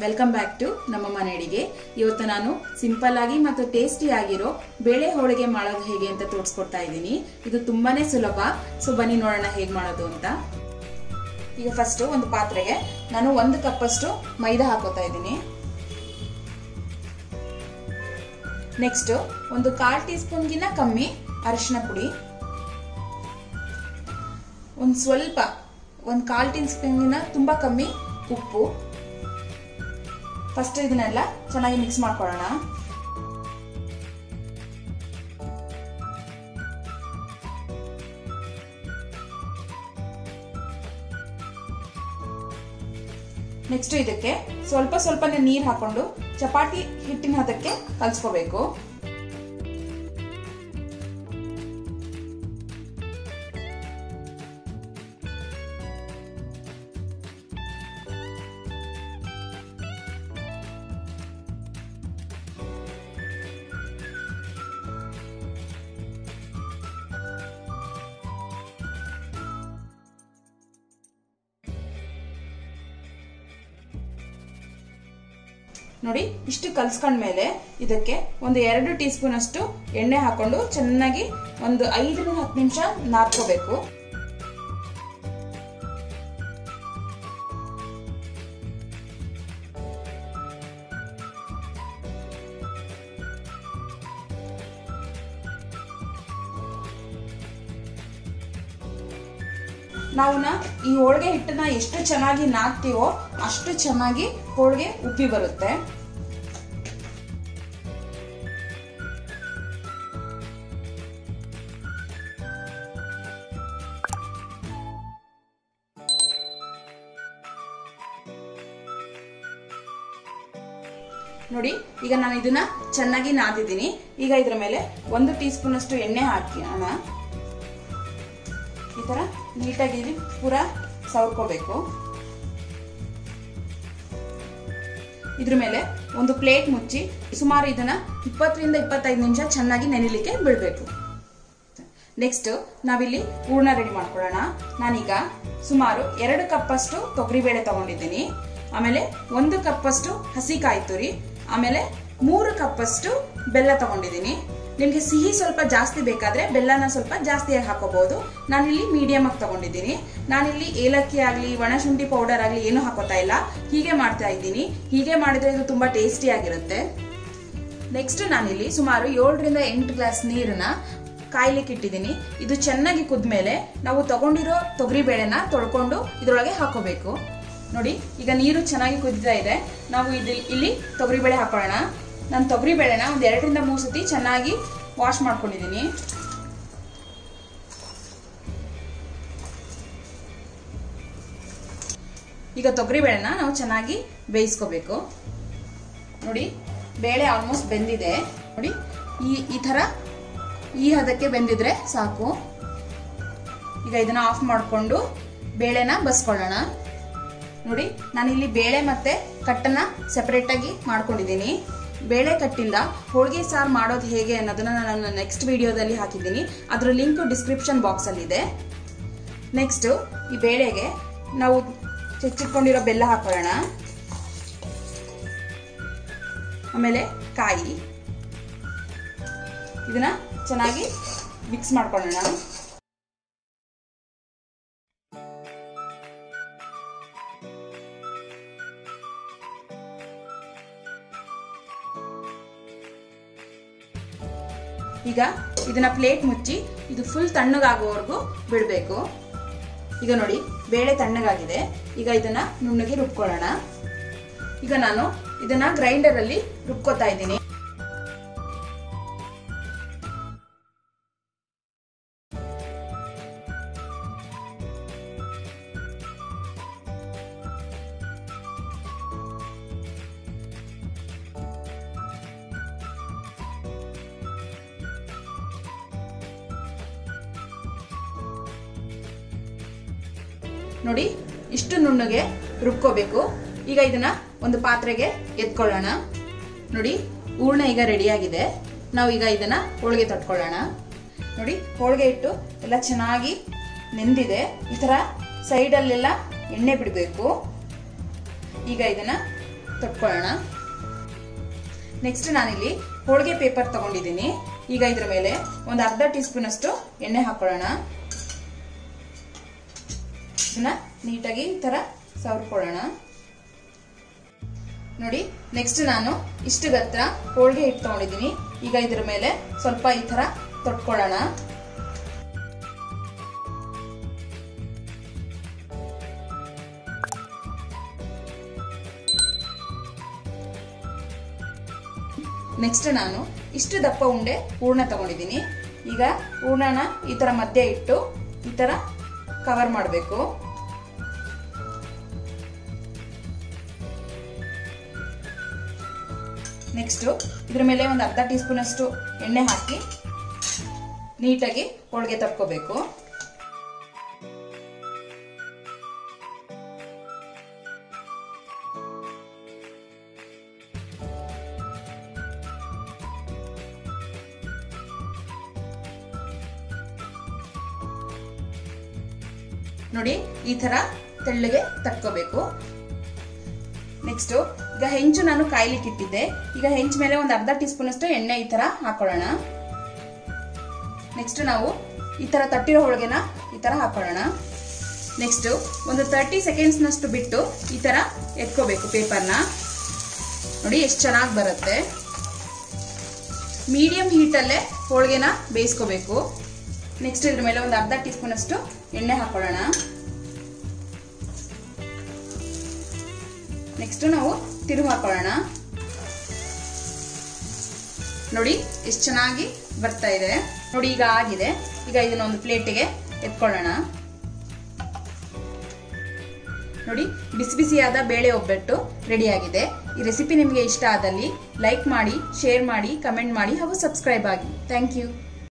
Welcome back to ನಮ್ಮ ಮನೆ ಅಡಿಗೆ. ಇವತ್ತು ನಾನು ಸಿಂಪಲ್ ಆಗಿ ಮತ್ತು ಟೇಸ್ಟಿ ಆಗಿರೋ ಬೇಳೆ ಹೋಳಿಗೆ ಮಾಡೋದು ಹೇಗೆ ಅಂತ ತೋರಿಸ್ಕೊಡ್ತಾ ಇದ್ದೀನಿ. ಇದು ತುಂಬಾನೇ ಸುಲಭ. ಸೊ ಬನ್ನಿ ನೋಡೋಣ ಹೇಗೆ ಮಾಡೋದು ಅಂತ. ಈಗ ಫಸ್ಟ್ ಒಂದು ಪಾತ್ರೆಗೆ ನಾನು 1 ಕಪ್ ಅಷ್ಟು ಮೈದಾ ಹಾಕೋತಾ ಇದ್ದೀನಿ. ನೆಕ್ಸ್ಟ್ ಒಂದು 1/4 ಟೀ ಸ್ಪೂನ್ಗಿನ್ನ ಕಮ್ಮಿ ಅರಿಶಿನ ಪುಡಿ, ಒಂದು ಸ್ವಲ್ಪ 1/4 ಟೀ ಸ್ಪೂನ್ಗಿನ್ನ ತುಂಬಾ ಕಮ್ಮಿ ಉಪ್ಪು. ಫಸ್ಟ್ ಇದನ್ನೆಲ್ಲ ಚೆನ್ನಾಗಿ ಮಿಕ್ಸ್ ಮಾಡ್ಕೊಳ್ಳೋಣ. ನೆಕ್ಸ್ಟ್ ಇದಕ್ಕೆ ಸ್ವಲ್ಪ ಸ್ವಲ್ಪನೇ ನೀರು ಹಾಕೊಂಡು ಚಪಾತಿ ಹಿಟ್ಟಿನ ಹದಕ್ಕೆ ಕಲ್ಸ್ಕೋಬೇಕು. ನೋಡಿ, ಇಷ್ಟು ಕಲ್ಸ್ಕೊಂಡ್ಮೇಲೆ ಇದಕ್ಕೆ ಒಂದು 2 ಟೀ ಸ್ಪೂನ್ ಅಷ್ಟು ಎಣ್ಣೆ ಹಾಕೊಂಡು ಚೆನ್ನಾಗಿ ಒಂದು 5-10 ನಿಮಿಷ ನಾದ್ಕೋಬೇಕು. ನಾವು ಈ ಹೋಳಿಗೆ ಹಿಟ್ಟನ್ನ ಎಷ್ಟು ಚೆನ್ನಾಗಿ ನಾದ್ತೀವೋ ಅಷ್ಟು ಚೆನ್ನಾಗಿ ಹೋಳಿಗೆ ಉಬ್ಬಿ ಬರುತ್ತೆ. ನೋಡಿ, ಈಗ ನಾನು ಇದನ್ನ ಚೆನ್ನಾಗಿ ನಾದಿದ್ದೀನಿ. ಈಗ ಇದರ ಮೇಲೆ 1 ಟೀ ಸ್ಪೂನ್ ಅಷ್ಟು ಎಣ್ಣೆ ಹಾಕೋಣ. ಈ ತರ ನೀಟಾಗಿ ಪೂರಾ ಸವರ್ಕೋಬೇಕು. ಇದ್ರ ಮೇಲೆ ಒಂದು ಪ್ಲೇಟ್ ಮುಚ್ಚಿ ಸುಮಾರು ಇದನ್ನ 20-25 ನಿಮಿಷ ಚೆನ್ನಾಗಿ ನೆನೆಲಿಕ್ಕೆ ಬಿಡಬೇಕು. ನೆಕ್ಸ್ಟ್ ನಾವಿಲ್ಲಿ ಹೂರ್ಣ ರೆಡಿ ಮಾಡ್ಕೊಳ್ಳೋಣ. ನಾನೀಗ ಸುಮಾರು 2 ಕಪ್ ಅಷ್ಟು ತೊಗರಿಬೇಳೆ ತಗೊಂಡಿದ್ದೀನಿ. ಆಮೇಲೆ 1 ಕಪ್ ಅಷ್ಟು ಹಸಿ ಕಾಯಿ ತುರಿ, ಆಮೇಲೆ 3 ಕಪ್ ಅಷ್ಟು ಬೆಲ್ಲ ತಗೊಂಡಿದ್ದೀನಿ. ನಿಮ್ಗೆ ಸಿಹಿ ಸ್ವಲ್ಪ ಜಾಸ್ತಿ ಬೇಕಾದ್ರೆ ಬೆಲ್ಲನ ಸ್ವಲ್ಪ ಜಾಸ್ತಿಯಾಗಿ ಹಾಕೋಬಹುದು. ನಾನಿಲ್ಲಿ ಮೀಡಿಯಂ ಆಗಿ ತಗೊಂಡಿದ್ದೀನಿ. ನಾನಿಲ್ಲಿ ಏಲಕ್ಕಿ ಆಗ್ಲಿ ಒಣಶುಂಠಿ ಪೌಡರ್ ಆಗ್ಲಿ ಏನು ಹಾಕೋತಾ ಇಲ್ಲ, ಹೀಗೆ ಮಾಡ್ತಾ ಇದ್ದೀನಿ. ಹೀಗೆ ಮಾಡಿದ್ರೆ ಇದು ತುಂಬಾ ಟೇಸ್ಟಿ ಆಗಿರುತ್ತೆ. ನೆಕ್ಸ್ಟ್ ನಾನಿಲ್ಲಿ ಸುಮಾರು 7-8 ಗ್ಲಾಸ್ ನೀರನ್ನ ಕಾಯ್ಲಿಕ್ಕೆ ಇಟ್ಟಿದ್ದೀನಿ. ಇದು ಚೆನ್ನಾಗಿ ಕುದ್ಮೇಲೆ ನಾವು ತಗೊಂಡಿರೋ ತೊಗರಿ ಬೇಳೆನ ತೊಳ್ಕೊಂಡು ಇದ್ರೊಳಗೆ ಹಾಕೋಬೇಕು. ನೋಡಿ, ಈಗ ನೀರು ಚೆನ್ನಾಗಿ ಕುದಿತಾ ಇದೆ. ನಾವು ಇಲ್ಲಿ ತೊಗರಿ ಬೇಳೆ ಹಾಕೊಳ್ಳೋಣ. ನಾನು ತೊಗರಿ ಬೇಳೆನ ಒಂದು 2-3 ಸತಿ ಚೆನ್ನಾಗಿ ವಾಶ್ ಮಾಡ್ಕೊಂಡಿದ್ದೀನಿ. ಈಗ ತೊಗರಿ ಬೇಳೆನ ನಾವು ಚೆನ್ನಾಗಿ ಬೇಯಿಸ್ಕೋಬೇಕು. ನೋಡಿ, ಬೇಳೆ ಆಲ್ಮೋಸ್ಟ್ ಬೆಂದಿದೆ. ನೋಡಿ, ಈ ತರ ಈ ಹದಕ್ಕೆ ಬೆಂದಿದ್ರೆ ಸಾಕು. ಈಗ ಇದನ್ನ ಆಫ್ ಮಾಡಿಕೊಂಡು ಬೇಳೆನ ಬಸ್ಕೊಳ್ಳೋಣ. ನೋಡಿ, ನಾನಿಲ್ಲಿ ಬೇಳೆ ಮತ್ತೆ ಕಟ್ಟನ್ನ ಸೆಪರೇಟ್ ಆಗಿ ಮಾಡ್ಕೊಂಡಿದ್ದೀನಿ. ಬೇಳೆ ಕಟ್ಟಿಂದ ಹೋಳಿಗೆ ಸಾರು ಮಾಡೋದು ಹೇಗೆ ಅನ್ನೋದನ್ನ ನಾನು ನೆಕ್ಸ್ಟ್ ವಿಡಿಯೋದಲ್ಲಿ ಹಾಕಿದ್ದೀನಿ. ಅದರ ಲಿಂಕ್ ಡಿಸ್ಕ್ರಿಪ್ಷನ್ ಬಾಕ್ಸ್ ಅಲ್ಲಿ ಇದೆ. ನೆಕ್ಸ್ಟ್ ಈ ಬೇಳೆಗೆ ನಾವು ಹೆಚ್ಚಿಟ್ಕೊಂಡಿರೋ ಬೆಲ್ಲ ಹಾಕೊಳ್ಳೋಣ. ಆಮೇಲೆ ಕಾಯಿ, ಇದನ್ನ ಚೆನ್ನಾಗಿ ಮಿಕ್ಸ್ ಮಾಡ್ಕೊಳ್ಳೋಣ. ಈಗ ಇದನ್ನ ಪ್ಲೇಟ್ ಮುಚ್ಚಿ ಇದು ಫುಲ್ ತಣ್ಣಗಾಗುವವರೆಗೂ ಬಿಡಬೇಕು. ಈಗ ನೋಡಿ, ಬೇಳೆ ತಣ್ಣಗಾಗಿದೆ. ಈಗ ಇದನ್ನ ನುಣ್ಣಗೆ ರುಬ್ಕೊಳ್ಳೋಣ. ಈಗ ನಾನು ಇದನ್ನ ಗ್ರೈಂಡರ್ ಅಲ್ಲಿ ರುಬ್ಕೋತಾ ಇದ್ದೀನಿ. ನೋಡಿ, ಇಷ್ಟು ನುಣ್ಣಗೆ ರುಬ್ಕೋಬೇಕು. ಈಗ ಇದನ್ನ ಒಂದು ಪಾತ್ರೆಗೆ ಎತ್ಕೊಳ್ಳೋಣ. ನೋಡಿ, ಹೂರ್ಣ ಈಗ ರೆಡಿ ಆಗಿದೆ. ನಾವು ಈಗ ಇದನ್ನ ಹೋಳಿಗೆ ತಟ್ಕೊಳ್ಳೋಣ. ನೋಡಿ, ಹೋಳಿಗೆ ಹಿಟ್ಟು ಎಲ್ಲ ಚೆನ್ನಾಗಿ ನೆಂದಿದೆ. ಈ ತರ ಸೈಡ್ ಅಲ್ಲೆಲ್ಲ ಎಣ್ಣೆ ಬಿಡಬೇಕು. ಈಗ ಇದನ್ನ ತೊಟ್ಕೊಳ್ಳೋಣ. ನೆಕ್ಸ್ಟ್ ನಾನಿಲ್ಲಿ ಹೋಳಿಗೆ ಪೇಪರ್ ತಗೊಂಡಿದ್ದೀನಿ. ಈಗ ಇದ್ರ ಮೇಲೆ ಒಂದು ಅರ್ಧ ಟೀ ಸ್ಪೂನ್ ಅಷ್ಟು ಎಣ್ಣೆ ಹಾಕೊಳ್ಳೋಣ. ಇದನ್ನ ನೀಟಾಗಿ ಈ ತರ ಸವರ್ಕೊಳ್ಳೋಣ. ನೋಡಿ, ನೆಕ್ಸ್ಟ್ ನಾನು ಇಷ್ಟು ಗತ್ರ ಹೋಳಿಗೆ ಹಿಟ್ಟು ತಗೊಂಡಿದ್ದೀನಿ. ಈಗ ಇದ್ರ ಮೇಲೆ ಸ್ವಲ್ಪ ಈ ತರ ತೊಟ್ಕೊಳ್ಳೋಣ. ನೆಕ್ಸ್ಟ್ ನಾನು ಇಷ್ಟು ದಪ್ಪ ಉಂಡೆ ಹೂರ್ಣ ತಗೊಂಡಿದ್ದೀನಿ. ಈಗ ಹೂರ್ಣನ ಈ ತರ ಮಧ್ಯೆ ಇಟ್ಟು ಈ ತರ ಕವರ್ ಮಾಡಬೇಕು. ನೆಕ್ಸ್ಟ್ ಇದ್ರ ಮೇಲೆ ಒಂದು ಅರ್ಧ ಟೀ ಸ್ಪೂನ್ ಅಷ್ಟು ಎಣ್ಣೆ ಹಾಕಿ ನೀಟಾಗಿ ಹೋಳಿಗೆ ತಟ್ಕೋಬೇಕು. ನೋಡಿ, ಈ ತರ ತೆಳ್ಳಗೆ ತಟ್ಕೋಬೇಕು. ನೆಕ್ಸ್ಟ್ ಈಗ ಹೆಂಚು ನಾನು ಕಾಯ್ಲಿಕ್ಕೆ ಇಟ್ಟಿದ್ದೆ. ಈಗ ಹೆಂಚು ಮೇಲೆ ಒಂದು ಅರ್ಧ ಟೀ ಸ್ಪೂನ್ ಅಷ್ಟು ಎಣ್ಣೆ ಈ ತರ ಹಾಕೊಳ್ಳೋಣ. ನೆಕ್ಸ್ಟ್ ನಾವು ಈ ತರ ತಟ್ಟಿರೋ ಹೋಳಿಗೆನ ಈ ತರ ಹಾಕೊಳ್ಳೋಣ. ನೆಕ್ಸ್ಟ್ ಒಂದು 30 ಸೆಕೆಂಡ್ಸ್ ನಷ್ಟು ಬಿಟ್ಟು ಈ ತರ ಎತ್ಕೋಬೇಕು ಪೇಪರ್ನ. ನೋಡಿ ಎಷ್ಟು ಚೆನ್ನಾಗಿ ಬರುತ್ತೆ. ಮೀಡಿಯಂ ಹೀಟಲ್ಲೇ ಹೋಳಿಗೆನ ಬೇಯಿಸ್ಕೋಬೇಕು. ನೆಕ್ಸ್ಟ್ ಇದ್ರ ಮೇಲೆ ಒಂದು ಅರ್ಧ ಟೀ ಸ್ಪೂನ್ ಅಷ್ಟು ಎಣ್ಣೆ ಹಾಕೊಳ್ಳೋಣ. ನೆಕ್ಸ್ಟ್ ನಾವು ತಿರುವು ಹಾಕೊಳ್ಳೋಣ. ನೋಡಿ ಎಷ್ಟು ಚೆನ್ನಾಗಿ ಬರ್ತಾ ಇದೆ. ನೋಡಿ ಈಗ ಆಗಿದೆ. ಈಗ ಇದನ್ನ ಒಂದು ಪ್ಲೇಟಿಗೆ ಎತ್ಕೊಳ್ಳೋಣ. ನೋಡಿ, ಬಿಸಿ ಬಿಸಿಯಾದ ಬೇಳೆ ಒಬ್ಬಟ್ಟು ರೆಡಿ ಆಗಿದೆ. ಈ ರೆಸಿಪಿ ನಿಮಗೆ ಇಷ್ಟ ಆದಲ್ಲಿ ಲೈಕ್ ಮಾಡಿ, ಶೇರ್ ಮಾಡಿ, ಕಮೆಂಟ್ ಮಾಡಿ ಹಾಗೂ ಸಬ್ಸ್ಕ್ರೈಬ್ ಆಗಿ. Thank you.